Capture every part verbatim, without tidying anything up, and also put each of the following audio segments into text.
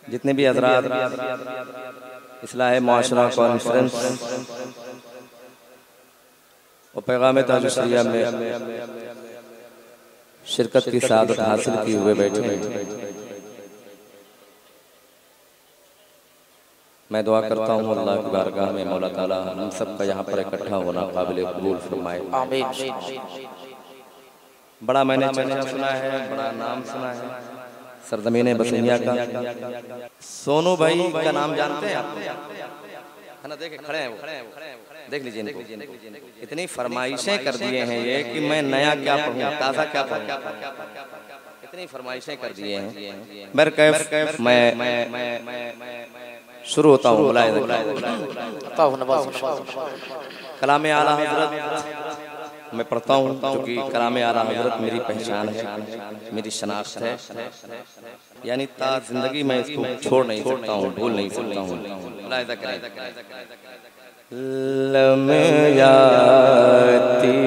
जितने भी हज़रात इस्लाह मुआशरा कॉन्फ्रेंस और पैगाम ताज शरिया में शिरकत की सादत हासिल किए हुए बैठे हैं, मैं दुआ करता हूँ अल्लाह की बारगाह में मौला ताला हम सब का यहाँ पर इकट्ठा होना काबिल कबूल फरमाए। आमीन। बड़ा मैंने चर्चा सुना है, बड़ा नाम सुना है सरजमीन बसैया का। सोनू भाई का नाम जानते हैं आप? है ना, देखे खड़े हैं वो, देख लीजिए इनको। इतनी फरमाइशें कर दिए हैं ये कि मैं नया क्या पढ़ूं, ताज़ा क्या पढ़ूं, इतनी फरमाइशें कर दिए हैं। बरकैफ मैं शुरू होता हूँ। कलाम आला हजरत मैं पढ़ता हूँ क्योंकि कलाम आला हजरत मेरी पहचान है, मेरी शनाख्त है, यानी ता जिंदगी में इसको छोड़ नहीं सकता हूँ, भूल नहीं सकता हूँ। लमयाती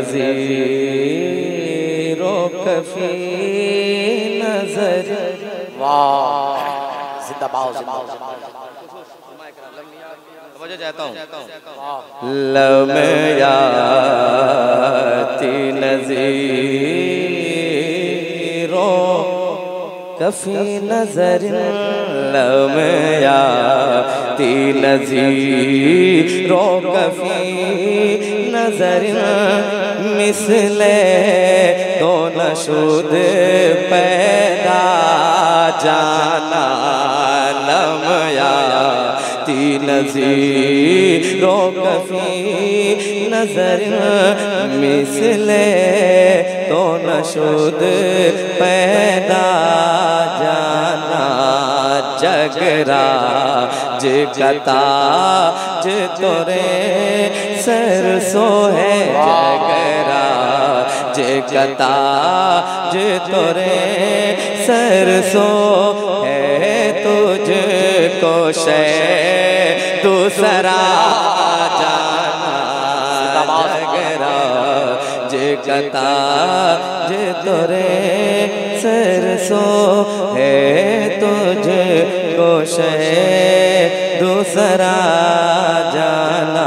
नज़ीरो कफी नजर, वाह जिंदाबाद वजह चाहता हूँ। लमयाती नज़ीरो कफी नजर, लमयाती नज़ीरो कफी नजर, मिसले तो नशुद पैदा जाना, लमयाती नज़ीरो कफी नजर, मिसले तो नशुद पैदा जाना, जगरा जगता ज तोरे सरसो है, जगरा जगता ज तोरे सरसो है, तुझको शे दूसरा जाना, जगरा जगता ज तोरे सरसो है, तुझको शे दूसरा जाना।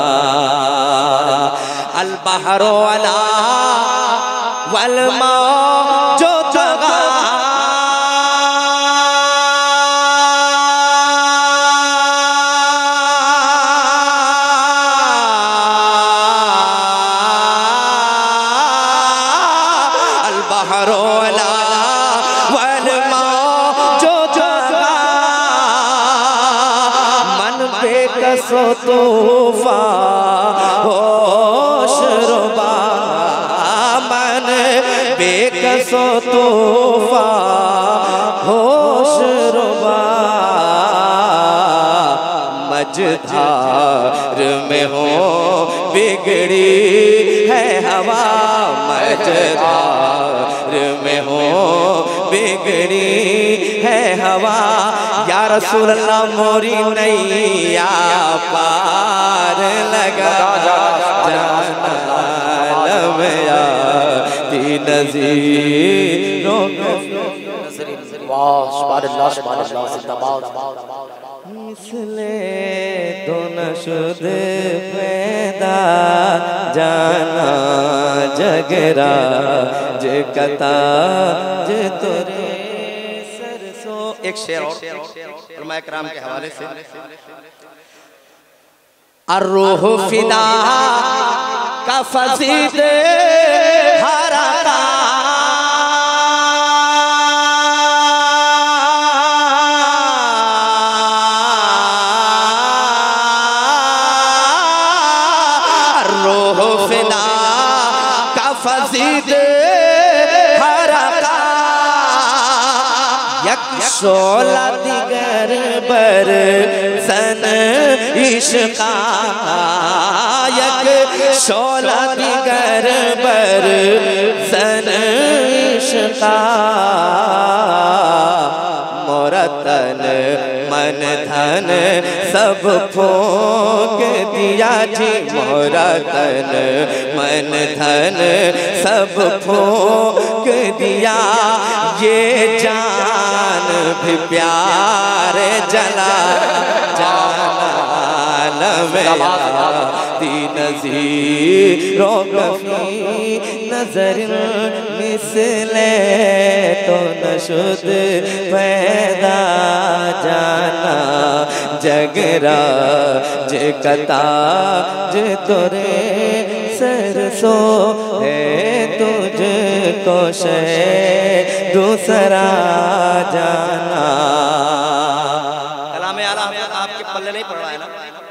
अल बहरो अला वल मौजो तगा, अल बहरो अला वल मौजो तगा, मन बेकसो तूफा होश रुबा, मन बेकसो तूफा होश रुबा, मझधार में हो बिगड़ी है हवा, मझधार में हो बिगड़ी है हवा, या रसूल अल्लाह मोरी नैया पार लगा जाना, लमयाती नज़ीरो मिसले तो नशुद पैदा जाना, जगरा जगता ज तोरे सरसो। एक शेर और उलमा इकराम के हवाले से, अर्रूह फिदा का फजीद हराता, अर्रूह फिदा का फजीद हराता, यक शोला दिगर बर सन इश्का, यक शोला दिगर बर सन इश्का, मोरा तन मन धन सब फूंक दिया जी, मोरा तन मन धन सब फूंक दिया, ये जान भी प्यार जला जाना ती नज़ीरो कफ़ी नजर मिसले तो नशुद पैदा जाना जगरा जे कता जे तोरे सरसो है तुझको शे दूसरा जाना। कलाम आला आपके पल्ले नहीं पड़ रहा है ना?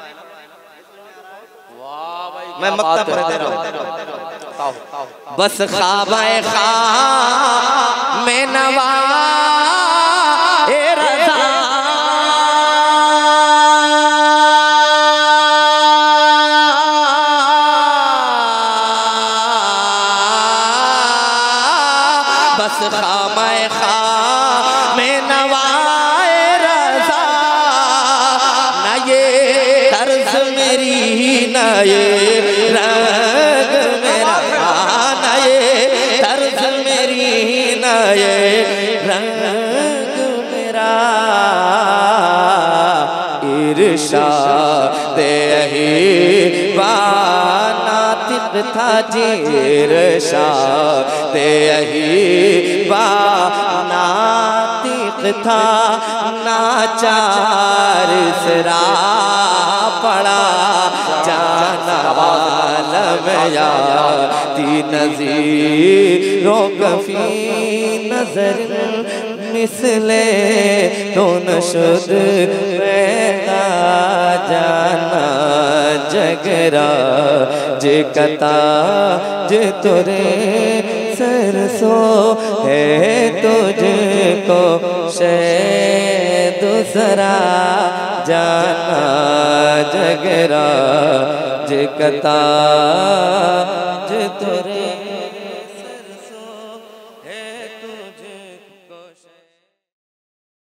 मैं मक्ता पढ़ दे रहा हूँ। बस ख्वाबाए ख्वाब में नवा ए रज़ा बस ख्वाबाए ख्वाब में नवा ए रज़ा ना ये तर्ज मेरी ना ये रंग मेरा ना ये तर्ज मेरी ना ये रंग मेरा इरशाद यही बानातिक था जी इरशाद यही बानातिक था नाचार सरा पड़ा जाना लमया ती नज़ीरो कफ़ी नजर मिसले तो नशुद पैदा जाना जगरा जे कता जे तोरे सरसो है तुझको शे दूसरा जाना जगरा जे कता